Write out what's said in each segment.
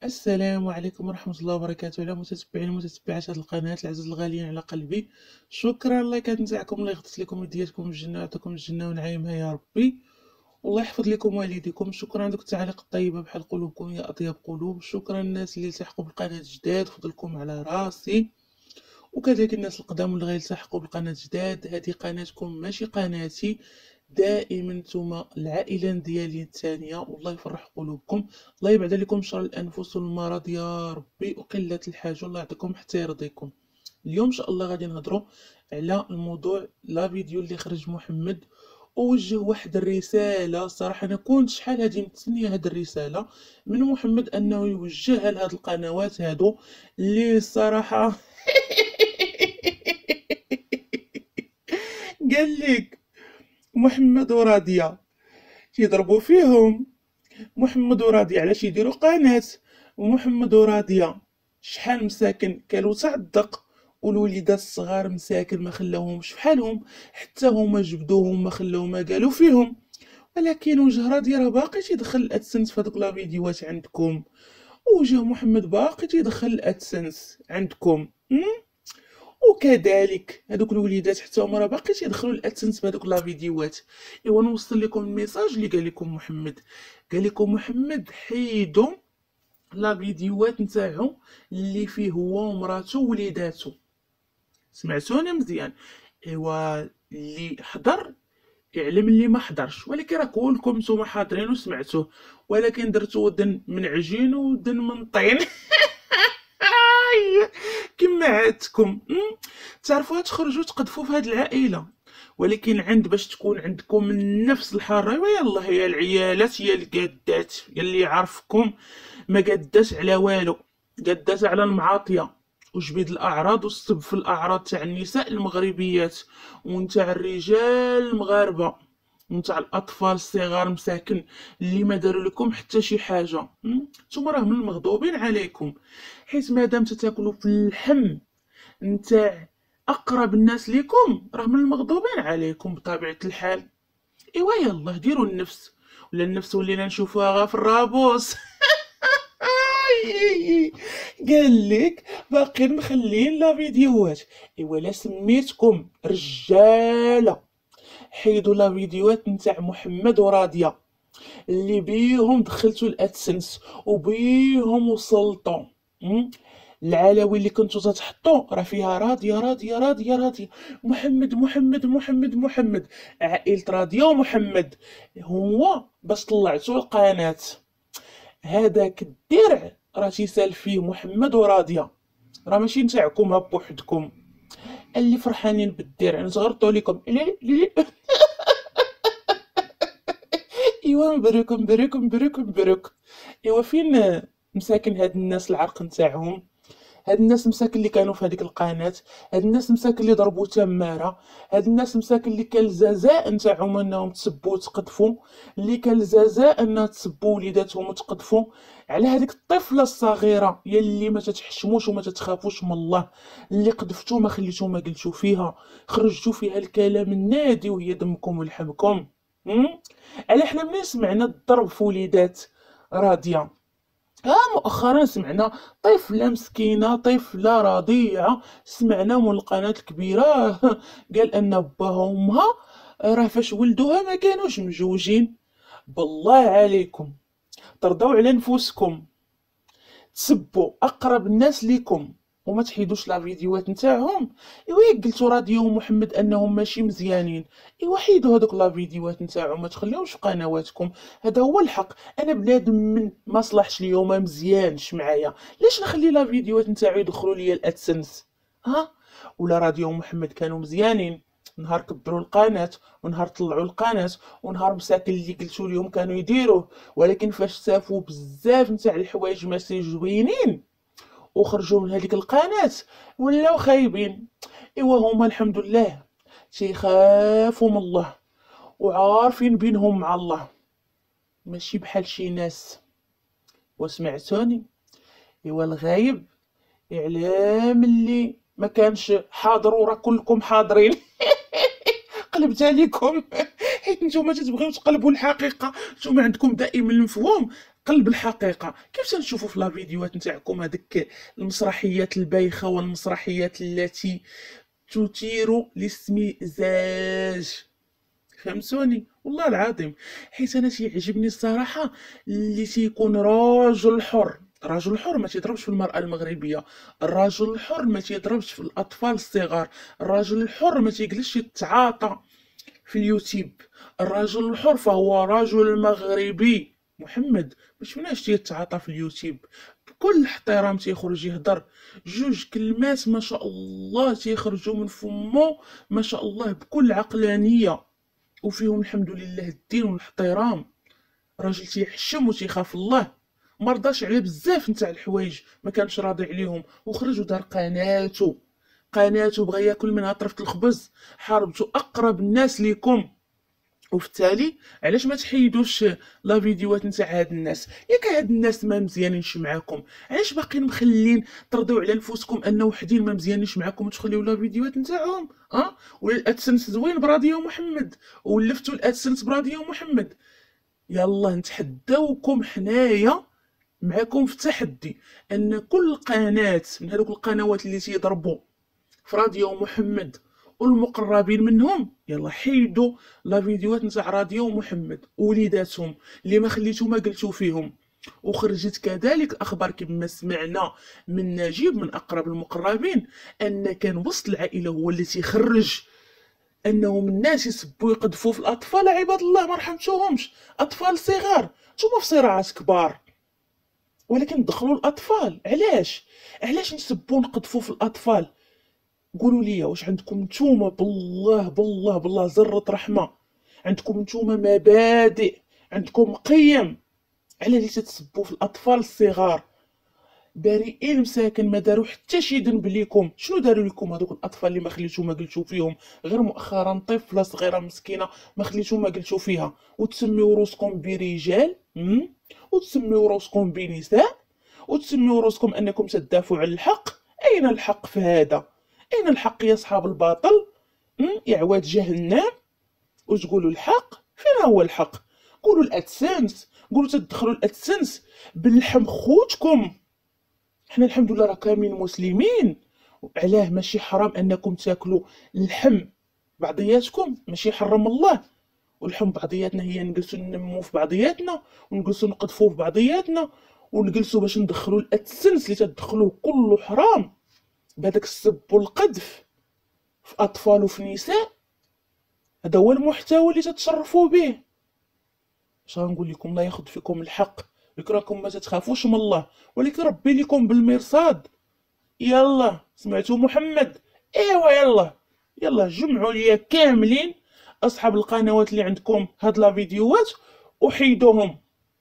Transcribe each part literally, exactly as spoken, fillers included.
السلام عليكم ورحمة الله وبركاته على متتبعين ومتتبعات هذه القناة العزيز الغاليين على قلبي. شكرا لايكات نتاعكم، الله يغفر لكم ودياتكم الجنة ويعطيكم الجنة ونعيمها يا ربي، والله يحفظ لكم والديكم. شكرا على التعاليق الطيبة بحال قلوبكم يا أطيب قلوب. شكرا الناس اللي التحقوا بالقناة جداد، فضلكم على راسي، وكذلك الناس القدام اللي غيلتحقوا بالقناة جداد. هذه قناتكم ماشي قناتي، دائما نتوما العائله ديالي الثانيه، والله يفرح قلوبكم، الله يبعد عليكم شر الانفس والمرض يا ربي وقله الحاجه، الله يعطيكم حتى يرضيكم. اليوم ان شاء الله غادي نهضروا على الموضوع لا فيديو اللي خرج محمد ووجه واحد الرساله. صراحه انا كنت شحال هادي متسنيه هاد الرساله من محمد انه يوجهها لهاد القنوات هادو اللي الصراحه قال لك محمد ورادية كيضربوا فيهم، محمد ورادية علاش يديروا قناة، ومحمد ورادية شحال مساكن كانوا تعدق، والوليدات الصغار مساكن ما خلاوهمش فحالهم، حتى هما جبدوهم ما خلاو ما قالوا فيهم. ولكن وجه رادية راه باقي تيدخل الادسنس في هذوك لا فيديوهات عندكم، وجه محمد باقي تيدخل الادسنس عندكم. وكذلك هذوك الوليدات حتى هما راه باقي تيدخلوا الادسنس بهذوك لا فيديوهات. ايوا نوصل لكم الميساج اللي قال لكم محمد. قال لكم محمد حيدوا لا فيديوهات نتاعو اللي فيه هو ومراته ووليداتو. سمعتوني مزيان؟ ايوا اللي حضر يعلم اللي ما حضرش، ولكن راه كلكم نتوما حاضرين وسمعتوه، ولكن درتو ودن من عجين ودن من طين. كما عادتكم تعرفوا تخرجوا تقذفوا في هذه العائله، ولكن عند باش تكون عندكم نفس الحاره ويلا هي العيالات هي القادات يلي يعرفكم ما قداش على والو، قداش على المعاطيه وجبيد الاعراض والسب في الاعراض تاع النساء المغربيات ونتاع الرجال المغاربه ونتاع الاطفال الصغار مساكن اللي ما داروا لكم حتى شي حاجه. نتوما راه من المغضوبين عليكم، حيت مادام تتاكلوا في اللحم نتاع اقرب الناس ليكم راه من المغضوبين عليكم بطبيعه الحال. ايوا يلا ديروا النفس، ولا النفس ولينا نشوفوها غا في الرابوس. قال لك باقيين مخلين لا فيديوهات. ايوا لا سميتكم رجاله حيدوا لا فيديوهات نتاع محمد وراديه اللي بيهم دخلتوا الادسنس وبيهم وصلتوا. العلاوي اللي كنتو تتحطوا راه فيها راضيه راضيه راضيه راضيه، محمد محمد محمد محمد، عائله راضيه ومحمد. هو باش طلعتوا القناه هذاك الدرع راه تيسال فيه محمد وراضيه، راه ماشي نتاعكم ها بوحدكم. اللي فرحانين بالدرع نصغرطوا لكم. ايوا مبروك مبروك مبروك مبروك. ايوا فين مساكن هاد الناس العرق نتاعهم، هاد الناس مساكن اللي كانوا في هذيك القناه، هاد الناس مساكن اللي ضربوا تماره، هاد الناس مساكن اللي كان الجزاء نتاعهم انهم تسبوا وتقذفوا، اللي كان الجزاء انها تسبوا وليداتهم وتقذفوا على هذيك الطفله الصغيره يلي ما تتحشموش وما تتخافوش من الله، اللي قذفتو ما خليتو ما قلتو فيها، خرجتو فيها الكلام النادي وهي دمكم ولحمكم. على حنا ملي سمعنا الضرب في وليدات راضيه، ها مؤخرا سمعنا طفله مسكينه طفله رضيعه سمعنا من القناه الكبيره قال ان باها وامها راه فاش ولدوها ما كانوش مجوجين. بالله عليكم ترضوا على نفوسكم تسبوا اقرب الناس ليكم وما تحيدوش لا فيديوهات نتاعهم. ايوا قلتوا راديو محمد انهم ماشي مزيانين، ايوا حيدوا هذوك لا فيديوهات نتاعهم ما تخليوش في قنواتكم، هذا هو الحق. انا بنادم من ما صلحش اليوم مزيانش معايا، ليش نخلي لا فيديوهات نتاعو يدخلوا لي الادسنس؟ ها ولا راديو محمد كانوا مزيانين نهار كبروا القناه ونهار طلعوا القناه ونهار مساكن اللي قلتوا لهم كانوا يديروه، ولكن فاش شافوا بزاف نتاع الحوايج ما زوينين وخرجوا من هذيك القناه ولاو خايبين. ايوا هما الحمد لله تيخافوا من الله وعارفين بينهم مع الله، ماشي بحال شي ناس. وسمعتوني؟ ايوا الغايب يعلم اللي ما كانش حاضر ورا كلكم حاضرين. قلبت عليكم حيت نتوما تتبغيو تقلبوا الحقيقه، نتوما عندكم دائما المفهوم قلب الحقيقه. كيف تنشوفوا في لا فيديوهات نتاعكم هذيك المسرحيات البايخه والمسرحيات التي تثير الاستمزاج؟ فهمتوني والله العظيم. حيت انا تيعجبني الصراحه اللي تيكون راجل حر. الرجل الحر ما تيضربش في المرأة المغربية، الرجل الحر ما تيضربش في الأطفال الصغار، الرجل الحر ما تيجلسش يتعاطى في اليوتيوب، الرجل الحر فهو رجل مغربي. محمد ما شفناش تيتعاطى في اليوتيوب، بكل احترام تيخرج يهضر جوج كلمات ما شاء الله تيخرجوا من فمو ما شاء الله بكل عقلانية، وفيهم الحمد لله الدين والاحترام. راجل تيحشم وتيخاف الله، مرضاش على بزاف نتاع الحوايج ما كانش راضي عليهم، وخرج ودار قناته قناته بغى ياكل منها طرفة الخبز. حاربتو اقرب الناس ليكم، وفي التالي علاش ما تحيدوش لا فيديوهات نتاع هاد الناس؟ ياك هاد الناس ما مزيانينش معاكم، علاش باقيين مخلين ترضيو على نفوسكم ان وحدين ما مزيانينش معاكم وتخليو لا فيديوهات نتاعهم؟ اه ولا الادسنس زوين براديو محمد، ولفتوا الادسنس براديو محمد. يلا نتحداوكم حنايا معاكم في تحدي ان كل قناه من هذوك القنوات اللي تيضربوا في راديو محمد والمقربين منهم، يلا حيدوا لا فيديوهات نتاع راديو محمد وليداتهم اللي ما خليتو ما قلتو فيهم. وخرجت كذلك الاخبار كما سمعنا من نجيب من اقرب المقربين ان كان وسط العائله هو اللي تيخرج انهم الناس يسبوا يقذفوا في الاطفال. عباد الله ما رحمتوهمش، اطفال صغار، نتوما في صراعات كبار ولكن دخلوا الاطفال. علاش علاش نسبوا نقذفوا في الاطفال؟ قولوا لي واش عندكم نتوما بالله بالله بالله ذره رحمه؟ عندكم نتوما مبادئ؟ عندكم قيم؟ على اللي تتسبوا في الاطفال الصغار بريئين مساكن ما داروا حتى شي ذنب ليكم. شنو داروا لكم هذوك الاطفال اللي ما خليتو ما قلتو فيهم؟ غير مؤخرا طفله صغيره مسكينه ما خليتو ما قلتو فيها، وتسميو روسكم برجال وتسميو روسكم بنساء وتسميو روسكم انكم تدافعوا على الحق. اين الحق في هذا؟ اين الحق يا اصحاب الباطل؟ يا عواد جهنم. وتقولوا الحق؟ فين هو الحق؟ قولوا الادسنس، قولوا تدخلوا الادسنس باللحم خوتكم. حنا الحمد لله راه كاملين مسلمين، علاه ماشي حرام انكم تاكلوا اللحم بعضياتكم، ماشي حرم الله. واللحم بعضياتنا هي نجلسوا ننمو في بعضياتنا ونجلسوا نقذفوا في بعضياتنا ونجلسوا باش ندخلوا الادسنس اللي تدخلوه كله حرام بهذاك السب والقذف في اطفال وفي نساء. هذا هو المحتوى اللي تتصرفوا به. اش غنقول لكم؟ الله ياخذ فيكم الحق، راكم ما تتخافوش من الله ولكن ربي لكم بالمرصاد. يلا سمعتوا محمد؟ ايوا يلا يلا جمعوا ليا كاملين اصحاب القنوات اللي عندكم هاد لا فيديوهات وحيدوهم.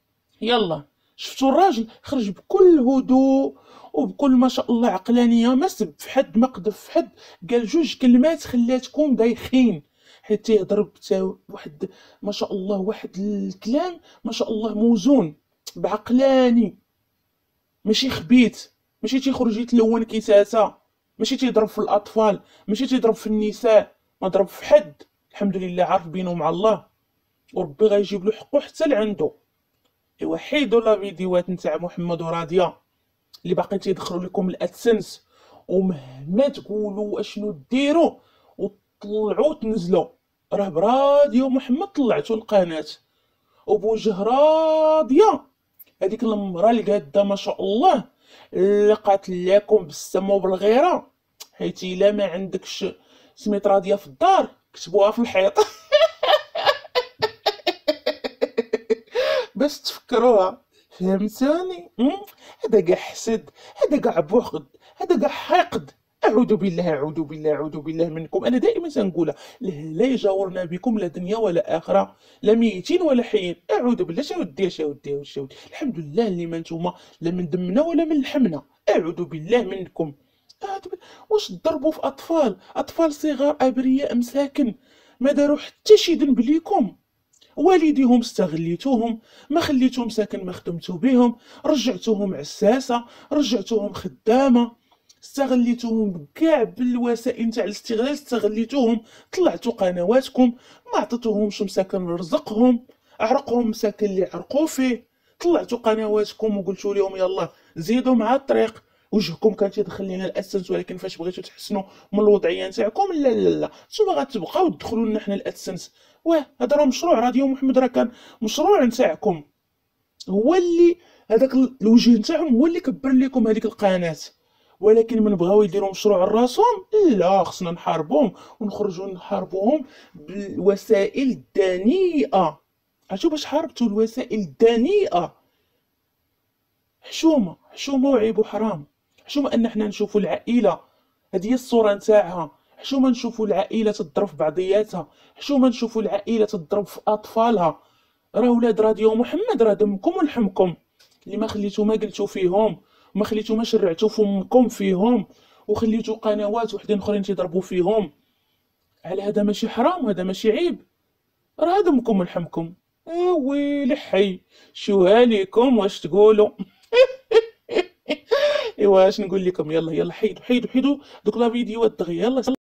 يلا شفتوا الراجل خرج بكل هدوء وبكل ما شاء الله عقلانيه، ما سب في حد ما قذف في حد، قال جوج كلمات خلاتكم دايخين حتى يضرب واحد ما شاء الله واحد الكلام ما شاء الله موزون بعقلاني، ماشي خبيث، ماشي تيخرج يتلون كيساسه، ماشي تيضرب في الاطفال، ماشي تيضرب في النساء، ما ضرب في حد. الحمد لله عارف بينه مع الله وربي غيجيب له حقه حتى لعندو. ايوا حيدوا لا فيديوهات نتاع محمد وراديا اللي باقي تيدخلوا لكم الادسنس، ومهما تقولوا اشنو ديروا وطلعوا تنزلوا راه براديو محمد طلعتوا القناه وبوجه راضيه. هذيك المراه اللي قاده ما شاء الله لقات لكم بالسما وبالغيره، حيت الا ما عندكش سميت راضيه في الدار كتبوها في الحيط باش تفكروها. فهمتوني؟ هذا كاع حسد، هذا كاع بغض، هذا كاع حقد. اعوذ بالله اعوذ بالله اعوذ بالله منكم. انا دائما تنقولها، لا يجاورنا بكم لا دنيا ولا اخره، لا ميتين ولا حيين. اعوذ بالله. شا ودي شا ودي شا ودي الحمد لله اللي ما نتوما لا من دمنا ولا من لحمنا. اعوذ بالله منكم. واش تضربوا في اطفال اطفال صغار ابرياء مساكن ما داروا حتى شي ذنب ليكم؟ والديهم استغليتوهم، ما خليتوهم ساكن ما خدمتو بهم، رجعتوهم عساسه، رجعتوهم خدامه، استغليتوهم بكاع بالوسائل نتاع الاستغلال، استغليتوهم، طلعتوا قنواتكم، ما عطيتوهمش مساكن رزقهم، عرقهم مساكن اللي عرقوا فيه، طلعتوا قنواتكم وقلتوا لهم يلا زيدوا مع الطريق. وجهكم كان تيدخل لينا الادسنس، ولكن فاش بغيتوا تحسنوا من الوضعيه نتاعكم لا لا لا نتوما غتبقاو تدخلوا لنا حنا الادسنس. واه هذا راه مشروع راديو محمد، راه كان مشروع نتاعكم، هو اللي هذاك الوجه نتاعهم هو اللي كبر لكم هذيك القناه. ولكن من بغاو يديروا مشروع راسهم لا، خصنا نحاربوهم ونخرجوا نحاربوهم بالوسائل الدنيئه. عرفتوا باش حاربتوا الوسائل الدنيئه؟ حشومه حشومه وعيب وحرام. حشومه ان حنا نشوفوا العائله هذه هي الصوره نتاعها، حشومه نشوفوا العائله تضرب في بعضياتها، حشومه نشوفوا العائله تضرب في اطفالها. راه ولاد راديو محمد راه دمكم ولحمكم اللي ما خليتو ما قلتو فيهم، وما خليتو ما شرعتو فمكم فيهم، وخليتو قنوات وحدين اخرين تيضربوا فيهم. على هذا ماشي حرام؟ هذا ماشي عيب؟ راه دمكم ولحمكم. اه ويلي حي، شو هاليكم واش تقولوا؟ ايوا اش نقول لكم، يلا يلا حيدوا حيدوا حيدوا دوك لا فيديوهات دغيا، يلا.